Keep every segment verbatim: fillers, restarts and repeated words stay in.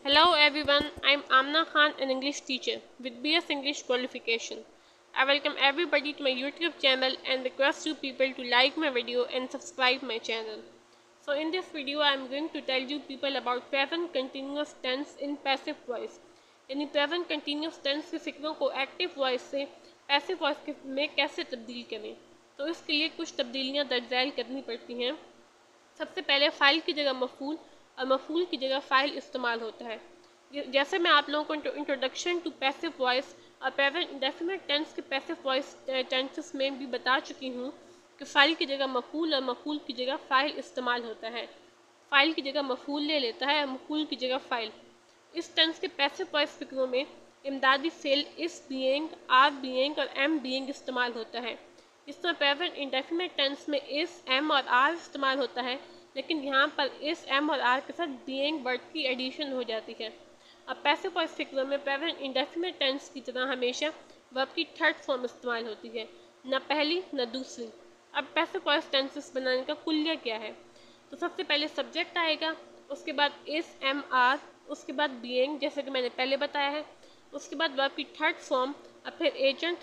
Hello everyone, I'm Amna Khan, an English teacher with B S English qualification. I welcome everybody to my YouTube channel and request you people to like my video and subscribe my channel. So in this video I am going to tell you people about present continuous tense in passive voice. यानी present continuous tense के सिक्कों को active voice से passive voice में कैसे तब्दील करें। तो इसके लिए कुछ तब्दीलियाँ दर्ज झैल करनी पड़ती हैं। सबसे पहले फ़ाइल की जगह मफ़ूल और मफ़ूल की जगह फ़ाइल इस्तेमाल होता है। जैसे मैं आप लोगों को इंट्रोडक्शन टू पैसिव वॉइस और प्रेजेंट इंडेफिनिट टेंस के पैसिव वॉइस टेंसेस में भी बता चुकी हूँ कि फ़ाइल की जगह मफ़ूल और मफ़ूल की जगह फ़ाइल इस्तेमाल होता है। फ़ाइल की जगह मफ़ूल ले लेता है और मफ़ूल की जगह फ़ाइल। इस टेंस के पैसिव वॉइस फिक्रों में इमदादी फेल इस बीइंग, आर बीइंग और एम बीइंग इस्तेमाल होता है। इस तरह प्रेजेंट इंडेफिनिट टेंस में इस, एम और आर इस्तेमाल होता है, लेकिन यहाँ पर इस, एम और आर के साथ बीइंग वर्ड की एडिशन हो जाती है। अब पैसिव वॉइस फिक्रों में प्रेजेंट इंडेफिनिट टेंस की तरह हमेशा वर्ब की थर्ड फॉर्म इस्तेमाल होती है, न पहली न दूसरी। अब पैसिव वॉइस टेंसेस बनाने का कुल्लिया क्या है? तो सबसे पहले सब्जेक्ट आएगा, उसके बाद इस, एम, आर, उसके बाद बीइंग जैसे कि मैंने पहले बताया है, उसके बाद वर्ब की थर्ड फॉर्म और फिर एजेंट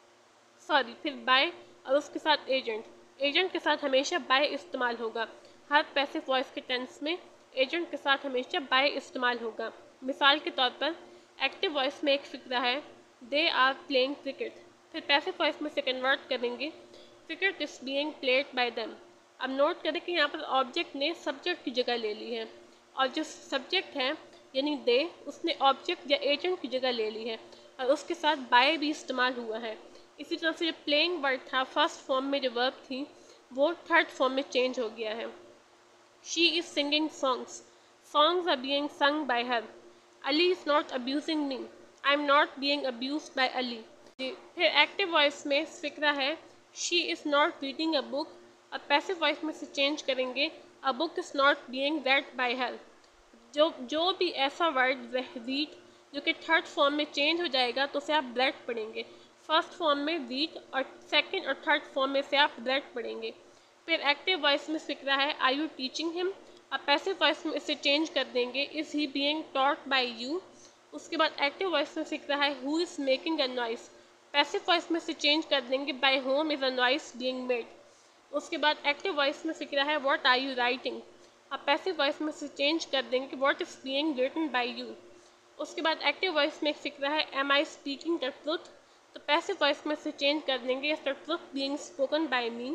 सॉरी फिर बाय और उसके साथ एजेंट। एजेंट के साथ हमेशा बाय इस्तेमाल होगा। हर पैसिव वॉइस के टेंस में एजेंट के साथ हमेशा बाय इस्तेमाल होगा। मिसाल के तौर पर एक्टिव वॉइस में एक फिक्रा है, दे आर प्लेइंग क्रिकेट। फिर पैसिव वॉइस में से कन्वर्ट करेंगे, cricket is being played by them. अब नोट करें कि यहाँ पर ऑब्जेक्ट ने सब्जेक्ट की जगह ले ली है और जो सब्जेक्ट है यानी दे, उसने ऑब्जेक्ट या एजेंट की जगह ले ली है और उसके साथ बाय भी इस्तेमाल हुआ है। इसी तरह से जो प्लेइंग वर्ड था फर्स्ट फॉर्म में जो वर्ब थी वो थर्ड फॉर्म में चेंज हो गया है। She is singing songs, songs are being sung by her. Ali is not abusing me, I am not being abused by Ali. फिर एक्टिव वॉइस में फिक्रा है, she is not reading a book और passive voice में से चेंज करेंगे, a book is not being read by her. जो जो भी ऐसा वर्ड रीड जो कि थर्ड फॉर्म में चेंज हो जाएगा तो उसे आप ब्रेड पढ़ेंगे। फर्स्ट फॉर्म में रीड और सेकंड और थर्ड फॉर्म में से आप ब्रेड पढ़ेंगे। फिर एक्टिव वॉइस में फिक्रा है, आर यू टीचिंग हिम और पैसिव वॉइस में इसे चेंज कर देंगे, is he being taught by you. उसके बाद एक्टिव वॉइस में फिक्रा है, who is making a noise. Passive voice में से चेंज कर देंगे, by whom is a noise being made. उसके बाद एक्टिव वॉइस में फिक्रा है, व्हाट आर यू राइटिंग और पैसिव वॉइस में से चेंज कर देंगे, what is being written by you. उसके बाद एक्टिव वॉइस में एक फिक्रा है, am I speaking the truth, तो पैसिव वॉइस में से चेंज कर देंगे, the truth being spoken by me.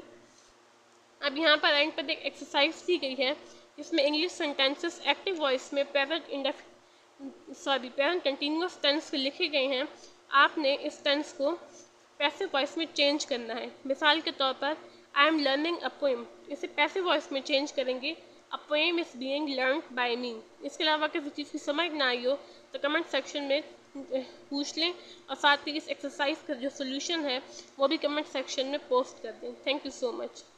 अब यहाँ पर एंड पर एक एक्सरसाइज दी गई है जिसमें इंग्लिश सेंटेंसेस एक्टिव वॉइस में present indef sorry present continuous tense के लिखे गए हैं। आपने इस टेंस को पैसिव वॉइस में चेंज करना है। मिसाल के तौर पर I am learning a poem, इसे पैसिव वॉइस में चेंज करेंगे, a poem is being learned by me. इसके अलावा किसी चीज़ की समझ ना आई हो तो कमेंट सेक्शन में पूछ लें और साथ ही इस एक्सरसाइज का जो सोल्यूशन है वो भी कमेंट सेक्शन में पोस्ट कर दें। Thank you so much.